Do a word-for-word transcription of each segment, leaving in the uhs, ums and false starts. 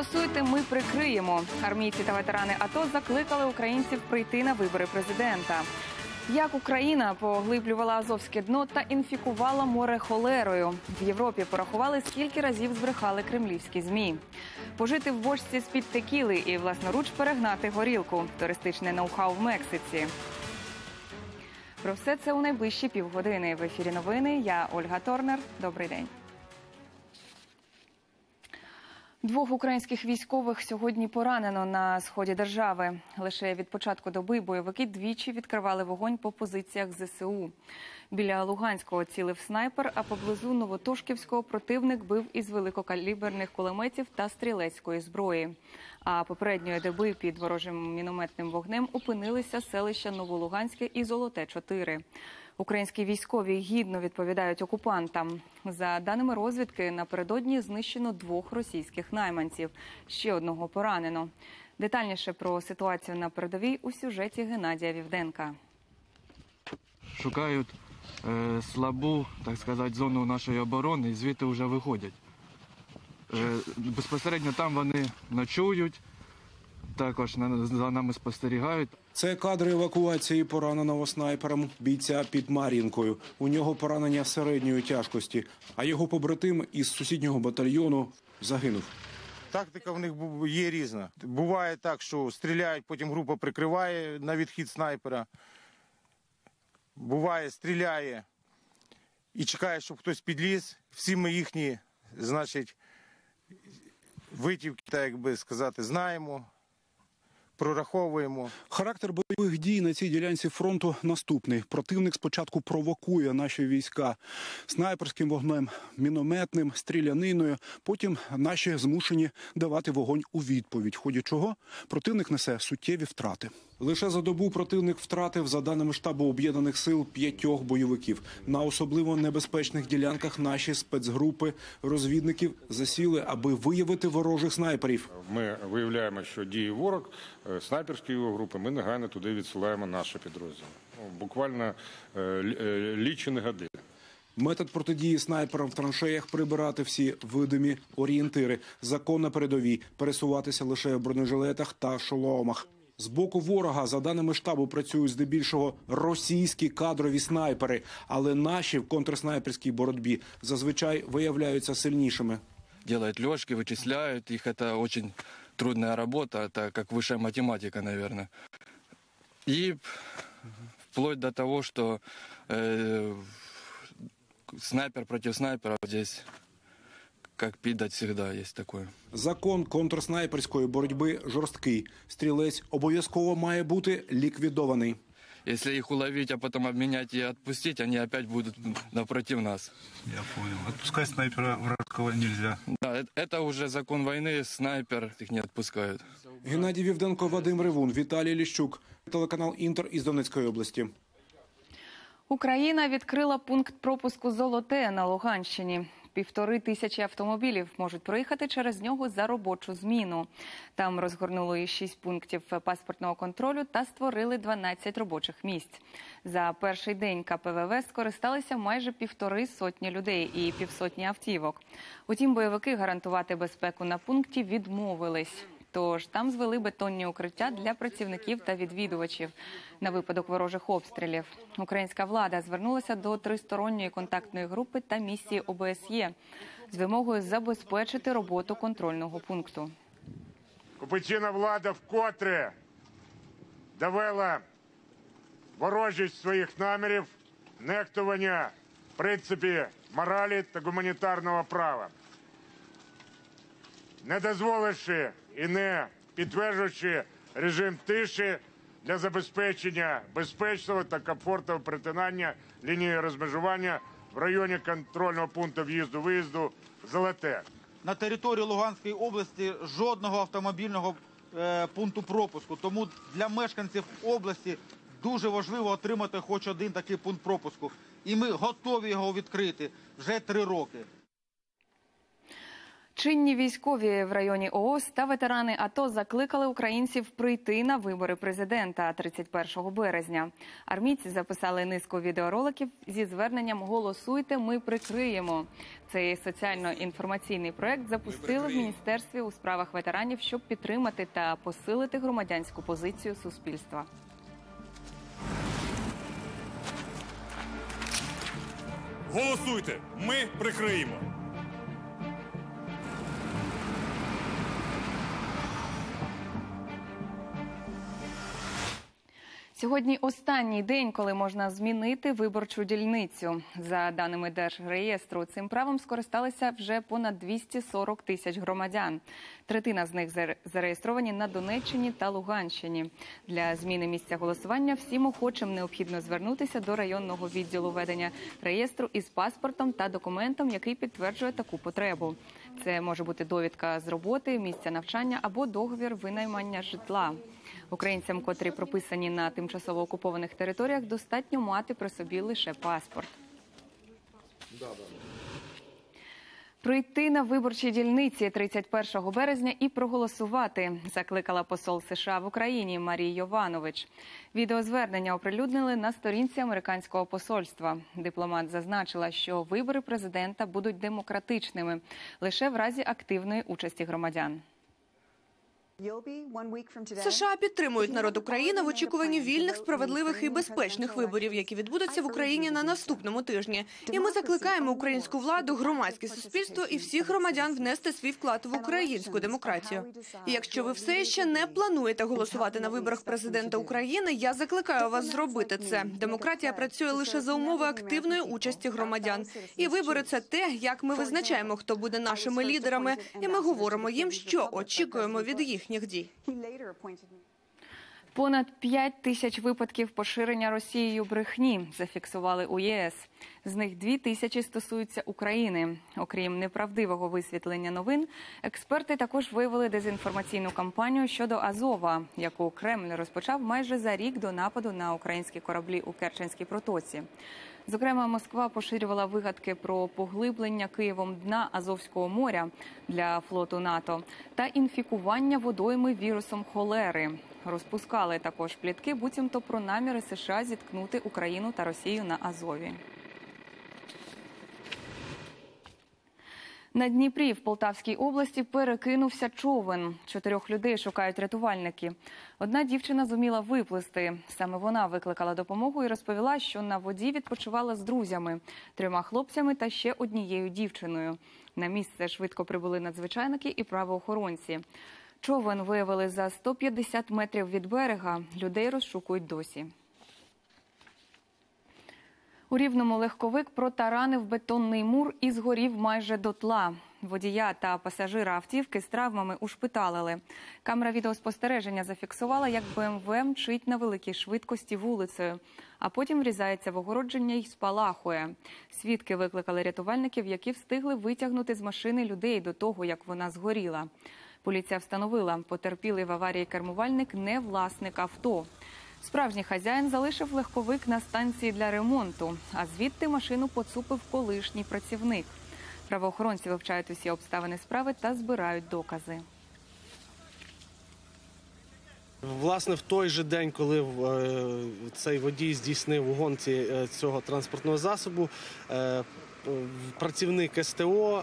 Голосуйте, ми прикриємо. Армійці та ветерани АТО закликали українців прийти на вибори президента. Як Україна поглиблювала Азовське дно та інфікувала море холерою. В Європі порахували, скільки разів збрехали кремлівські ЗМІ. Пожити в бочці з-під текіли і власноруч перегнати горілку. Туристичне ноу-хау в Мексиці. Про все це у найближчі півгодини. В ефірі новини. Я Ольга Торнер. Добрий день. Двох українських військових сьогодні поранено на сході держави. Лише від початку доби бойовики двічі відкривали вогонь по позиціях ЗСУ. Біля Луганського цілив снайпер, а поблизу Новотошківського противник бив із великокаліберних кулеметів та стрілецької зброї. А попередньої доби під ворожим мінометним вогнем опинилися селища Новолуганське і Золоте чотири. Українські військові гідно відповідають окупантам. За даними розвідки, напередодні знищено двох російських найманців. Ще одного поранено. Детальніше про ситуацію на передовій у сюжеті Геннадія Вівденка. Шукають е, слабу, так сказати, зону нашої оборони і звідти вже виходять. Е, безпосередньо там вони ночують, також за нами спостерігають. Це кадри евакуації пораненого снайпером бійця під Мар'їнкою. У нього поранення середньої тяжкості, а його побратим із сусіднього батальйону загинув. Тактика в них є різна. Буває так, що стріляють, потім група прикриває на відхід снайпера. Буває, стріляє і чекає, щоб хтось підліз. Всі ми їхні, значить, витівки, так як би сказати, знаємо. Прораховуємо. Характер бойових дій на цій ділянці фронту наступний. Противник спочатку провокує наші війська снайперським вогнем, мінометним, стріляниною. Потім наші змушені давати вогонь у відповідь, в ході чого противник несе суттєві втрати. Лише за добу противник втратив, за даними штабу Об'єднаних сил, п'ятьох бойовиків. На особливо небезпечних ділянках наші спецгрупи розвідників засіли, аби виявити ворожих снайперів. Ми виявляємо, що діє ворог, снайперські його групи, ми негайно туди відсилаємо наші підрозділи. Буквально лічені години. Метод протидії снайперам в траншеях – прибирати всі видимі орієнтири. Закон на передовій – пересуватися лише в бронежилетах та шоломах. З боку ворога, за даними штабу, працюють здебільшого російські кадрові снайпери, але наші в контрснайперській боротьбі зазвичай виявляються сильнішими. Делают лёжки, вычисляют их. Это очень трудная работа, это как высшая математика, наверное. И вплоть до того, что э, снайпер против снайпера здесь, как пидать, всегда есть такое. Закон контрснайперської боротьби жорсткий. Стрілець обов'язково має бути ліквідований. Если их уловить, а потом обменять и отпустить, они опять будут напротив нас. Я понял. Отпускать снайпера вражеского нельзя. Да, это уже закон войны, снайпер, их не отпускают. Геннадій Вівденко, Вадим Ревун, Віталій Ліщук. Телеканал «Інтер» із Донецької області. Україна відкрила пункт пропуску «Золоте» на Луганщині. Півтори тисячі автомобілів можуть проїхати через нього за робочу зміну. Там розгорнули і шість пунктів паспортного контролю та створили дванадцять робочих місць. За перший день ка пе ве ве скористалися майже півтори сотні людей і півсотні автівок. Утім, бойовики гарантувати безпеку на пункті відмовились. Тож там звели бетонні укриття для працівників та відвідувачів на випадок ворожих обстрілів. Українська влада звернулася до тристоронньої контактної групи та місії о бе ес є з вимогою забезпечити роботу контрольного пункту. Окупаційна влада вкотре довела ворожість своїх намірів, нехтування принципів моралі та гуманітарного права. Не дозволивши і не підтверджуючи режим тиші для забезпечення безпечного та комфортного перетинання лінії розмежування в районі контрольного пункту в'їзду-виїзду «Золоте». На території Луганської області жодного автомобільного е, пункту пропуску. Тому для мешканців області дуже важливо отримати хоч один такий пункт пропуску. І ми готові його відкрити вже три роки. Чинні військові в районі ООС та ветерани АТО закликали українців прийти на вибори президента тридцять першого березня. Армійці записали низку відеороликів зі зверненням «Голосуйте, ми прикриємо». Цей соціально-інформаційний проект запустили в Міністерстві у справах ветеранів, щоб підтримати та посилити громадянську позицію суспільства. Голосуйте, ми прикриємо. Сьогодні останній день, коли можна змінити виборчу дільницю. За даними Держреєстру, цим правом скористалися вже понад двісті сорок тисяч громадян. Третина з них зареєстровані на Донеччині та Луганщині. Для зміни місця голосування всім охочим необхідно звернутися до районного відділу ведення реєстру із паспортом та документом, який підтверджує таку потребу. Це може бути довідка з роботи, місця навчання або договір винаймання житла. Українцям, котрі прописані на тимчасово окупованих територіях, достатньо мати при собі лише паспорт. Прийти на виборчі дільниці тридцять першого березня і проголосувати, закликала посол США в Україні Марія Йованович. Відеозвернення оприлюднили на сторінці американського посольства. Дипломат зазначила, що вибори президента будуть демократичними лише в разі активної участі громадян. США підтримують народ України в очікуванні вільних, справедливих і безпечних виборів, які відбудуться в Україні на наступному тижні. І ми закликаємо українську владу, громадське суспільство і всіх громадян внести свій вклад в українську демократію. І якщо ви все ще не плануєте голосувати на виборах президента України, я закликаю вас зробити це. Демократія працює лише за умови активної участі громадян. І вибори – це те, як ми визначаємо, хто буде нашими лідерами, і ми говоримо їм, що очікуємо від їх. Понад п'ять тисяч випадків поширення Росією брехні зафіксували у ЄС. З них дві тисячі стосуються України. Окрім неправдивого висвітлення новин, експерти також виявили дезінформаційну кампанію щодо Азова, яку Кремль розпочав майже за рік до нападу на українські кораблі у Керченській протоці. Зокрема, Москва поширювала вигадки про поглиблення Києвом дна Азовського моря для флоту НАТО та інфікування водойми вірусом холери. Розпускали також плітки, буцімто про наміри США зіткнути Україну та Росію на Азові. На Дніпрі в Полтавській області перекинувся човен. Чотирьох людей шукають рятувальники. Одна дівчина зуміла виплисти. Саме вона викликала допомогу і розповіла, що на воді відпочивала з друзями, трьома хлопцями та ще однією дівчиною. На місце швидко прибули надзвичайники і правоохоронці. Човен виявили за сто п'ятдесят метрів від берега. Людей розшукують досі. У Рівному легковик протаранив бетонний мур і згорів майже дотла. Водія та пасажира автівки з травмами ушпиталили. Камера відеоспостереження зафіксувала, як БМВ мчить на великій швидкості вулицею, а потім врізається в огородження і спалахує. Свідки викликали рятувальників, які встигли витягнути з машини людей до того, як вона згоріла. Поліція встановила, потерпілий в аварії кермувальник не власник авто. Справжній хазяїн залишив легковик на станції для ремонту, а звідти машину поцупив колишній працівник. Правоохоронці вивчають усі обставини справи та збирають докази. Власне, в той же день, коли цей водій здійснив у гонці цього транспортного засобу, працівник ес те о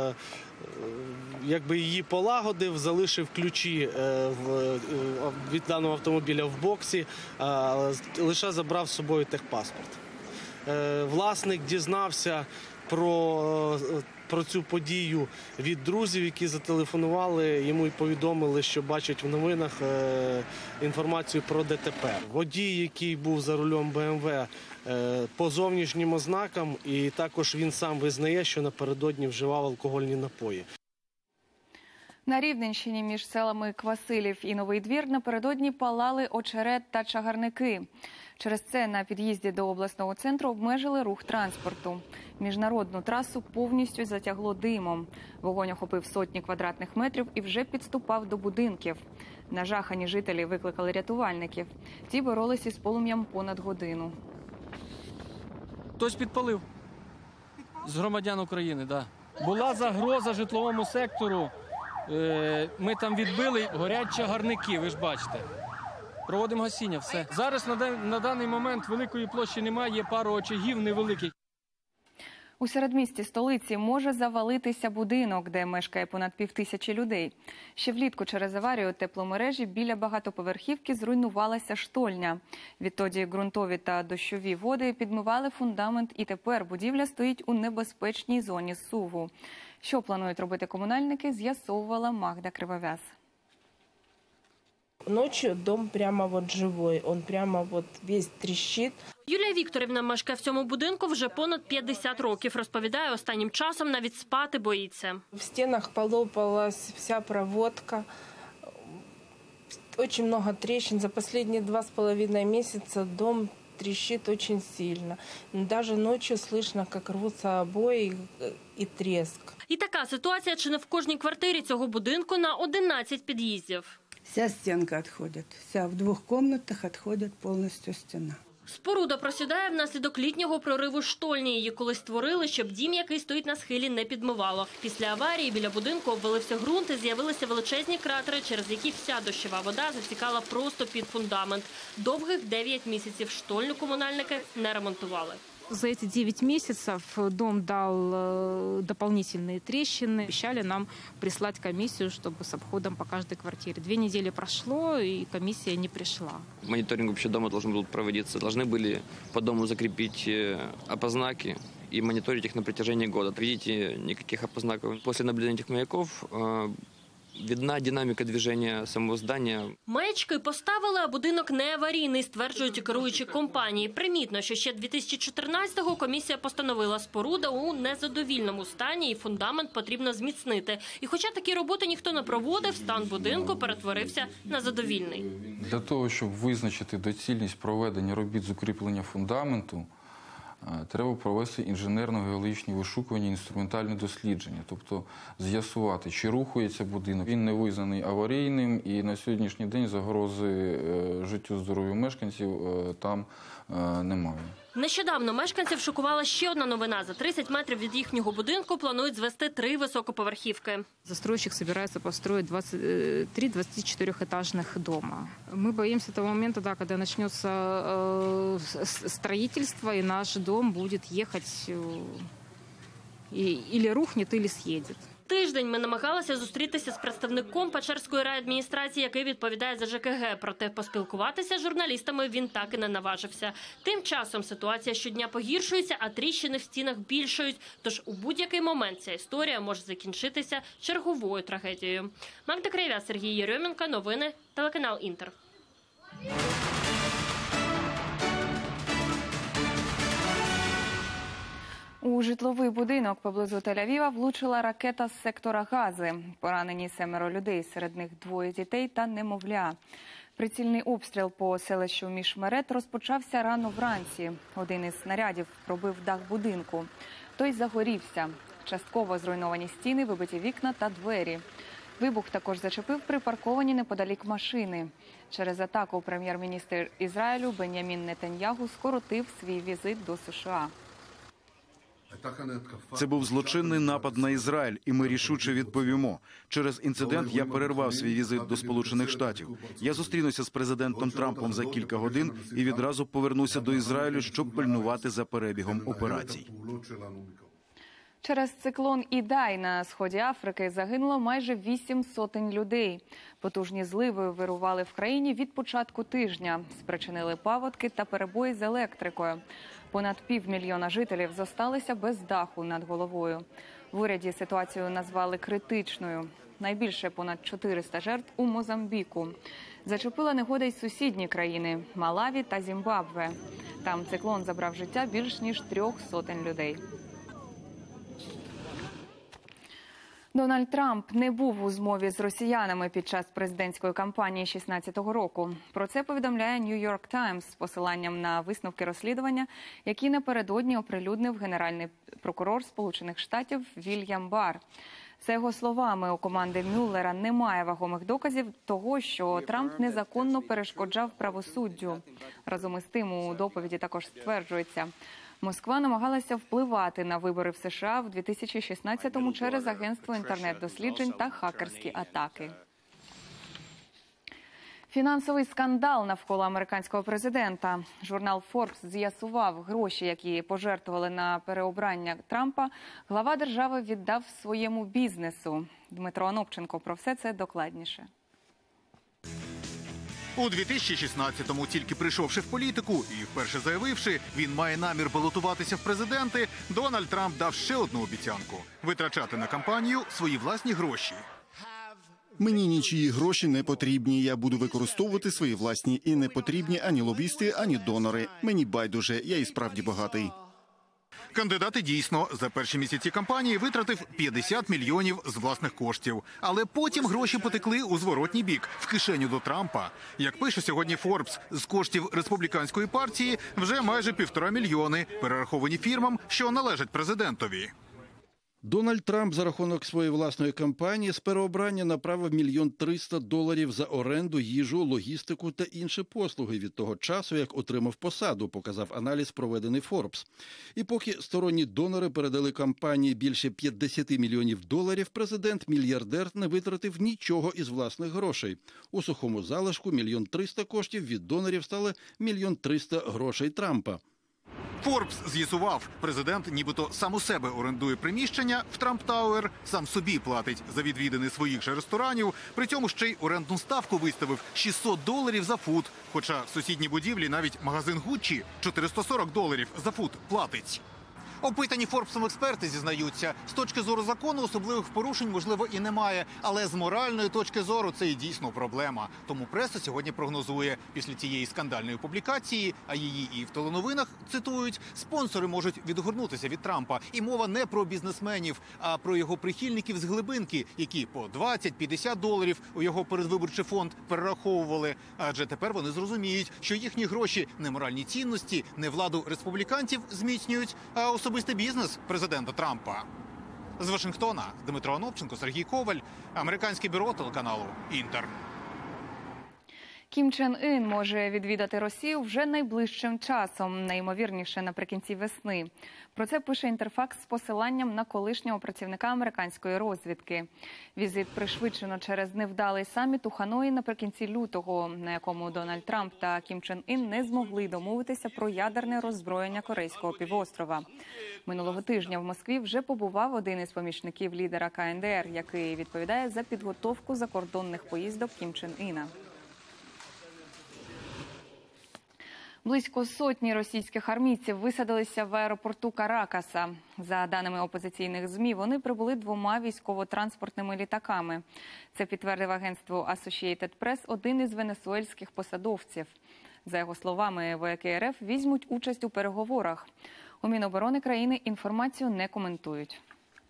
якби її полагодив, залишив ключі від даного автомобіля в боксі, лише забрав з собою техпаспорт. Власник дізнався про, про цю подію від друзів, які зателефонували йому і повідомили, що бачать в новинах інформацію про де те пе. Водій, який був за рулем БМВ, по зовнішнім ознакам, і також він сам визнає, що напередодні вживав алкогольні напої. На Рівненщині між селами Квасилів і Новий Двір напередодні палали очерет та чагарники. Через це на під'їзді до обласного центру обмежили рух транспорту. Міжнародну трасу повністю затягло димом. Вогонь охопив сотні квадратних метрів і вже підступав до будинків. Нажахані жителі викликали рятувальників. Ті боролися з полум'ям понад годину. Хтось підпалив. З громадян України, так. Да. була загроза житловому сектору. Ми там відбили, горять чагарники, ви ж бачите. Проводимо гасіння, все. Зараз на, на даний момент великої площі немає, є пару очагів невеликих. У середмісті столиці може завалитися будинок, де мешкає понад півтисячі людей. Ще влітку через аварію тепломережі біля багатоповерхівки зруйнувалася штольня. Відтоді ґрунтові та дощові води підмивали фундамент, і тепер будівля стоїть у небезпечній зоні зсуву. Що планують робити комунальники, з'ясовувала Магда Кривовяз. Ночью дом прямо вот живой, он прямо вот весь трещит. Юлія Вікторівна мешкає в цьому будинку вже понад п'ятдесят років. Розповідає, останнім часом навіть спати боїться. В стенах полопалась вся проводка, очень много трещин. За последние два с половиной месяца дом трещит очень сильно. Даже ночью слышно, как рвутся обои и треск. І така ситуація чи не в кожній квартирі цього будинку на одинадцять під'їздів. Вся стенка відходить. Вся в двох кімнатах відходить повністю стіна. Споруда просідає внаслідок літнього прориву штольні. Її колись створили, щоб дім, який стоїть на схилі, не підмивало. Після аварії біля будинку обвалився ґрунт і з'явилися величезні кратери, через які вся дощова вода затікала просто під фундамент. Довгих дев'ять місяців штольню комунальники не ремонтували. За эти девять месяцев дом дал дополнительные трещины. Обещали нам прислать комиссию, чтобы с обходом по каждой квартире. Две недели прошло, и комиссия не пришла. Мониторинг вообще дома должен был проводиться. Должны были по дому закрепить опознаки и мониторить их на протяжении года. Видите, никаких опознаков. После наблюдения этих маяков видна динаміка движення самого здання. Маячки поставили, а будинок не аварійний, стверджують керуючі компанії. Примітно, що ще дві тисячі чотирнадцятого комісія постановила, споруда у незадовільному стані і фундамент потрібно зміцнити. І хоча такі роботи ніхто не проводив, стан будинку перетворився на задовільний. Для того, щоб визначити доцільність проведення робіт з укріплення фундаменту, треба провести інженерно-геологічні вишукування, інструментальне дослідження, тобто з'ясувати, чи рухається будинок. Він не визнаний аварійним, і на сьогоднішній день загрози життю, здоров'ю мешканців там немає. Нещодавно мешканців шокувала ще одна новина. За тридцять метрів від їхнього будинку планують звести три високоповерхівки. Застройщик собирается построить двадцать три двадцатичетырехэтажных дома. Мы боимся того момента, да, когда начнется э, строительство, и наш дом будет ехать э, и, или рухнет, или съедет. Тиждень ми намагалися зустрітися з представником Печерської райадміністрації, який відповідає за ЖКГ. Проте поспілкуватися з журналістами він так і не наважився. Тим часом ситуація щодня погіршується, а тріщини в стінах більшають. Тож у будь-який момент ця історія може закінчитися черговою трагедією. Магда Кривовяз, Сергій Єрьомінко. Новини. Телеканал Інтер. У житловий будинок поблизу Тель-Авіва влучила ракета з сектора Гази. Поранені семеро людей, серед них двоє дітей та немовля. Прицільний обстріл по селищу Мішмерет розпочався рано вранці. Один із снарядів пробив дах будинку. Той загорівся. Частково зруйновані стіни, вибиті вікна та двері. Вибух також зачепив припарковані неподалік машини. Через атаку прем'єр-міністр Ізраїлю Бен'ямін Нетаньягу скоротив свій візит до США. Це був злочинний напад на Ізраїль, і ми рішуче відповімо. Через інцидент я перервав свій візит до Сполучених Штатів. Я зустрінуся з президентом Трампом за кілька годин і відразу повернуся до Ізраїлю, щоб пильнувати за перебігом операцій. Через циклон Ідай на сході Африки загинуло майже вісім сотень людей. Потужні зливи вирували в країні від початку тижня. Спричинили паводки та перебої з електрикою. Понад півмільйона жителів зосталися без даху над головою. В уряді ситуацію назвали критичною. Найбільше понад чотириста жертв у Мозамбіку. Зачепила негода й сусідні країни – Малаві та Зімбабве. Там циклон забрав життя більш ніж трьох сотень людей. Дональд Трамп не був у змові з росіянами під час президентської кампанії шістнадцятого року. Про це повідомляє Нью-Йорк Таймс з посиланням на висновки розслідування, які напередодні оприлюднив генеральний прокурор Сполучених Штатів Вільям Барр. За його словами, у команди Мюллера немає вагомих доказів того, що Трамп незаконно перешкоджав правосуддю. Разом із тим, у доповіді також стверджується, Москва намагалася впливати на вибори в США в дві тисячі шістнадцятому через агентство інтернет-досліджень та хакерські атаки. Фінансовий скандал навколо американського президента. Журнал Forbes з'ясував, гроші, які пожертвували на переобрання Трампа, глава держави віддав своєму бізнесу. Дмитро Анопченко про все це докладніше. У дві тисячі шістнадцятому, тільки прийшовши в політику і вперше заявивши, він має намір балотуватися в президенти, Дональд Трамп дав ще одну обіцянку – витрачати на кампанію свої власні гроші. Мені нічиї гроші не потрібні. Я буду використовувати свої власні. І не потрібні ані лобісти, ані донори. Мені байдуже, я і справді багатий. Кандидат і дійсно за перші місяці кампанії витратив п'ятдесят мільйонів з власних коштів. Але потім гроші потекли у зворотній бік, в кишеню до Трампа. Як пише сьогодні Forbes, з коштів республіканської партії вже майже півтора мільйони, перераховані фірмам, що належать президентові. Дональд Трамп за рахунок своєї власної кампанії з переобрання направив мільйон триста доларів за оренду, їжу, логістику та інші послуги від того часу, як отримав посаду, показав аналіз, проведений Forbes. І поки сторонні донори передали кампанії більше п'ятдесят мільйонів доларів, президент-мільярдер не витратив нічого із власних грошей. У сухому залишку мільйон триста коштів від донорів стали мільйон триста грошей Трампа. Forbes з'ясував, президент нібито сам у себе орендує приміщення в Трамп Тауер, сам собі платить за відвідини своїх же ресторанів, при цьому ще й орендну ставку виставив шістсот доларів за фут, хоча в сусідній будівлі навіть магазин Гуччі чотириста сорок доларів за фут платить. Опитані Форбсом експерти зізнаються, з точки зору закону особливих порушень, можливо, і немає, але з моральної точки зору це і дійсно проблема. Тому преса сьогодні прогнозує, після цієї скандальної публікації, а її і в теленовинах цитують, спонсори можуть відгорнутися від Трампа. І мова не про бізнесменів, а про його прихильників з глибинки, які по двадцять-п'ятдесят доларів у його передвиборчий фонд перераховували. Адже тепер вони зрозуміють, що їхні гроші не моральні цінності, не владу республіканців зміцнюють, а особистий бізнес президента Трампа. З Вашингтона Дмитро Анопченко, Сергій Коваль, американське бюро телеканалу «Інтер». Кім Чен Ін може відвідати Росію вже найближчим часом, найімовірніше наприкінці весни. Про це пише Інтерфакс з посиланням на колишнього працівника американської розвідки. Візит пришвидшено через невдалий саміт у Ханої наприкінці лютого, на якому Дональд Трамп та Кім Чен Ін не змогли домовитися про ядерне роззброєння Корейського півострова. Минулого тижня в Москві вже побував один із помічників лідера Ка Ен Де Ер, який відповідає за підготовку закордонних поїздок Кім Чен Іна. Близько сотні російських армійців висадилися в аеропорту Каракаса. За даними опозиційних ЗМІ, вони прибули двома військово-транспортними літаками. Це підтвердив агентству Associated Press один із венесуельських посадовців. За його словами, вояки Ер Еф візьмуть участь у переговорах. У Міноборони країни інформацію не коментують.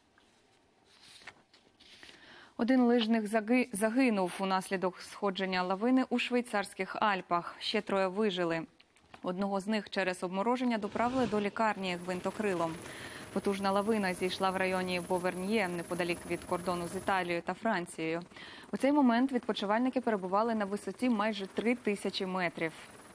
Один лижник загинув унаслідок сходження лавини у швейцарських Альпах. Ще троє вижили. Одного з них через обмороження доправили до лікарні гвинтокрилом. Потужна лавина зійшла в районі Боверньє, неподалік від кордону з Італією та Францією. У цей момент відпочивальники перебували на висоті майже три тисячі метрів.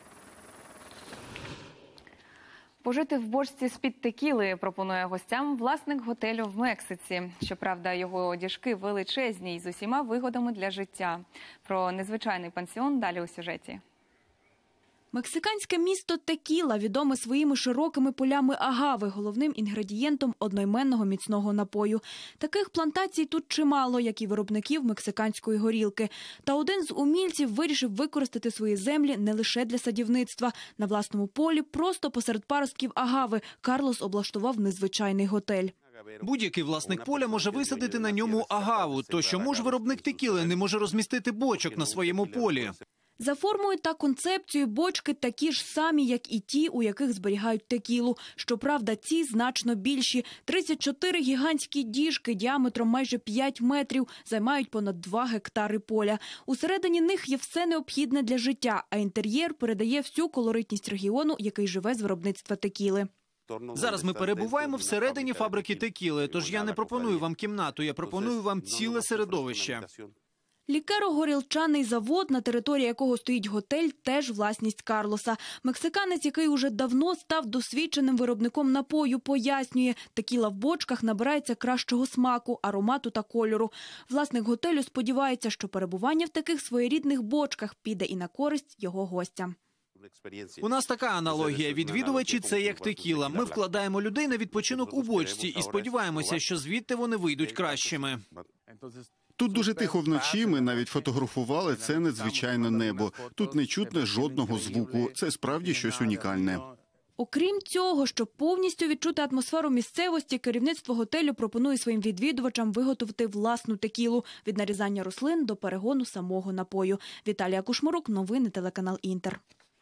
Пожити в бочці з-під текіли пропонує гостям власник готелю в Мексиці. Щоправда, його діжки величезні і з усіма вигодами для життя. Про незвичайний пансіон далі у сюжеті. Мексиканське місто Текіла відоме своїми широкими полями агави, головним інгредієнтом одноіменного міцного напою. Таких плантацій тут чимало, як і виробників мексиканської горілки. Та один з умільців вирішив використати свої землі не лише для садівництва. На власному полі, просто посеред паростків агави, Карлос облаштував незвичайний готель. Будь-який власник поля може висадити на ньому агаву, то чому ж виробник текіли не може розмістити бочок на своєму полі? За формою та концепцією бочки такі ж самі, як і ті, у яких зберігають текілу. Щоправда, ці значно більші. тридцять чотири гігантські діжки діаметром майже п'ять метрів займають понад два гектари поля. Усередині них є все необхідне для життя, а інтер'єр передає всю колоритність регіону, який живе з виробництва текіли. Зараз ми перебуваємо всередині фабрики текіли, тож я не пропоную вам кімнату, я пропоную вам ціле середовище. Лікеро-горілчаний завод, на території якого стоїть готель, теж власність Карлоса. Мексиканець, який уже давно став досвідченим виробником напою, пояснює, текіла в бочках набирається кращого смаку, аромату та кольору. Власник готелю сподівається, що перебування в таких своєрідних бочках піде і на користь його гостям. У нас така аналогія. Відвідувачі – це як текіла. Ми вкладаємо людей на відпочинок у бочці і сподіваємося, що звідти вони вийдуть кращими. Тут дуже тихо вночі, ми навіть фотографували це надзвичайне небо. Тут не чутно жодного звуку. Це справді щось унікальне. Окрім цього, щоб повністю відчути атмосферу місцевості, керівництво готелю пропонує своїм відвідувачам виготовити власну текілу – від нарізання рослин до перегону самого напою. Віталія Кушмарук, новини, телеканал «Інтер».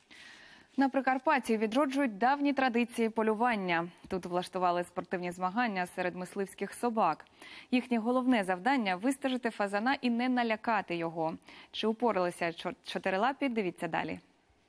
На Прикарпатті відроджують давні традиції полювання. Тут влаштували спортивні змагання серед мисливських собак. Їхнє головне завдання – вистежити фазана і не налякати його. Чи упоралися чотирилапі – дивіться далі.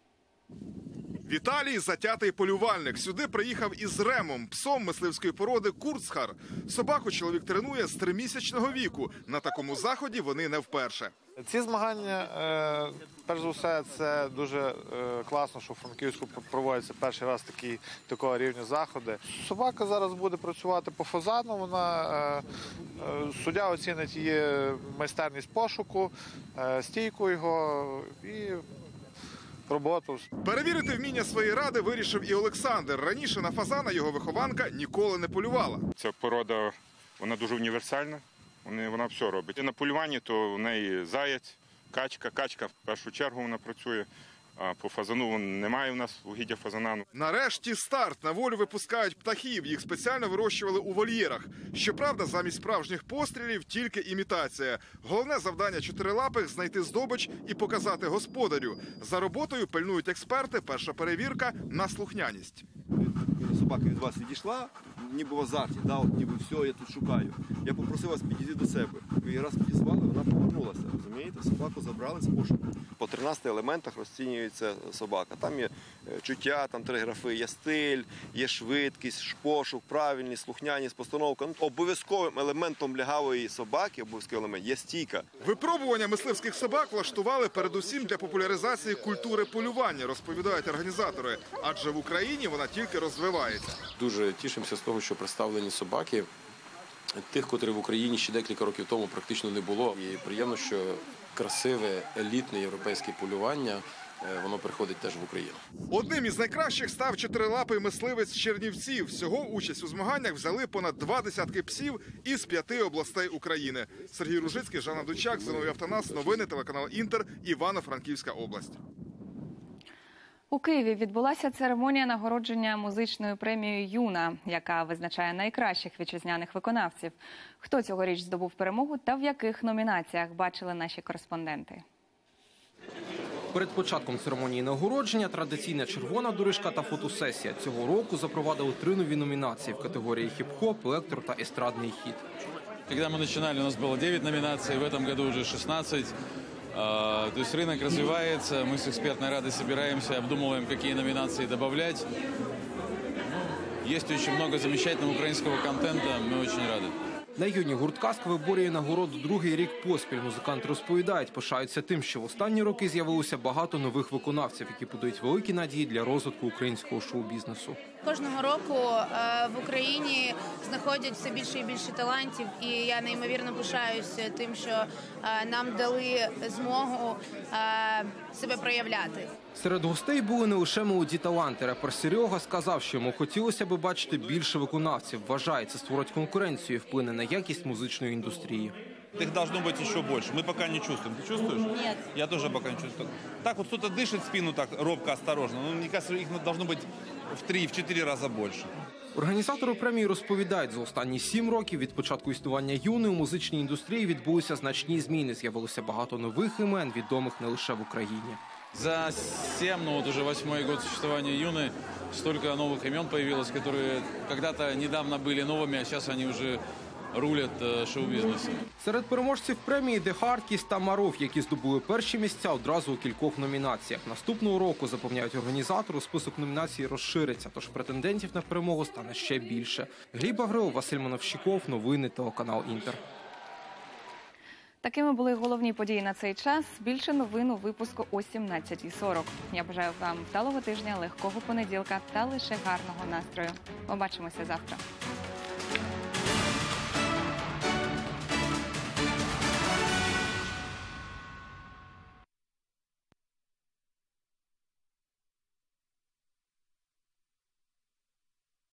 Віталій – затятий полювальник. Сюди приїхав із Ремом, псом мисливської породи Курцхар. Собаку чоловік тренує з тримісячного віку. На такому заході вони не вперше. Ці змагання, перш за все, це дуже класно, що в Франківську проводяться перший раз такі, такого рівня заходи. Собака зараз буде працювати по фазану, вона, суддя оцінить її майстерність пошуку, стійку його і роботу. Перевірити вміння своєї ради вирішив і Олександр. Раніше на фазана його вихованка ніколи не полювала. Ця порода, вона дуже універсальна. Вона все робить. І на полюванні то в неї заяць, качка. Качка в першу чергу вона працює, а по фазану немає в нас угіддя фазанану. Нарешті старт. На волю випускають птахів. Їх спеціально вирощували у вольєрах. Щоправда, замість справжніх пострілів тільки імітація. Головне завдання чотирилапих – знайти здобич і показати господарю. За роботою пильнують експерти. Перша перевірка – на слухняність. Собака від вас відійшла, ніби в азарті, да, от ніби все, я тут шукаю. Я попросив вас підійти до себе. Ви її раз підізвали, вона повернулася, розумієте? Собаку забрали з пошуку. По тринадцяти елементах розцінюється собака. Там є чуття, там три графи, є стиль, є швидкість, пошук, правильність, слухняність, постановка. Ну, обов'язковим елементом лягавої собаки, обов'язковий елемент, є стійка. Випробування мисливських собак влаштували передусім для популяризації культури полювання, розповідають організатори. Адже в Україні вона тільки розвивається. Дуже тішимося з того, що представлені собаки, тих, котрі в Україні ще декілька років тому практично не було. І приємно, що красиве, елітне європейське полювання, воно приходить теж в Україну. Одним із найкращих став чотирилапий мисливець з Чернівців. Всього участь у змаганнях взяли понад два десятки псів із п'яти областей України. Сергій Ружицький, Жанна Дучак, Зиновій Автонас, новини, телеканал «Інтер», Івано-Франківська область. У Києві відбулася церемонія нагородження музичною премією «Юна», яка визначає найкращих вітчизняних виконавців. Хто цьогоріч здобув перемогу та в яких номінаціях, бачили наші кореспонденти. Перед початком церемонії нагородження традиційна червона доріжка та фотосесія. Цього року запровадили три нові номінації в категорії хіп-хоп, електро та естрадний хіт. Когда мы начинали, у нас было девять номинаций, в этом году уже шестнадцать. То есть рынок развивается, мы с экспертной радой собираемся, обдумываем, какие номинации добавлять. Ну, есть очень много замечательного украинского контента, мы очень рады. На юні гуртказка виборює нагороду другий рік поспіль. Музиканти розповідають, пишаються тим, що в останні роки з'явилося багато нових виконавців, які подають великі надії для розвитку українського шоу-бізнесу. Кожного року в Україні знаходять все більше і більше талантів, і я неймовірно пишаюся тим, що нам дали змогу себе проявляти. Серед гостей були не лише молоді таланти. Репер Серега сказав, що йому хотілося б бачити більше виконавців. Вважає, це створить конкуренцію і вплине на якість музичної індустрії. Их должно быть еще больше. Мы пока не чувствуем. Ты чувствуешь? Нет. Я тоже пока не чувствую. Так вот кто-то дышит в спину так робко, осторожно. Но мне кажется, их должно быть в три-чотири рази більше. Організатори премії розповідають, за останні сім років від початку існування «Юни» у музичній індустрії відбулися значні зміни. З'явилося багато нових імен, відомих не лише в Україні. За семь, ну вот уже восьмой год существования «Юны» столько новых имен появилось, которые когда-то недавно были новыми, а сейчас они уже рулять шоу-бізнесом. Серед переможців премії «The Hardkiss» та «Маров», які здобули перші місця одразу у кількох номінаціях. Наступного року, запевняють організатори, список номінацій розшириться, тож претендентів на перемогу стане ще більше. Гліб Гаврилов, Василь Мановщиков, новини, телеканал «Інтер». Такими були головні події на цей час. Більше новин у випуску о сімнадцятій сорок. Я бажаю вам вдалого тижня, легкого понеділка та лише гарного настрою. Побачимося завтра.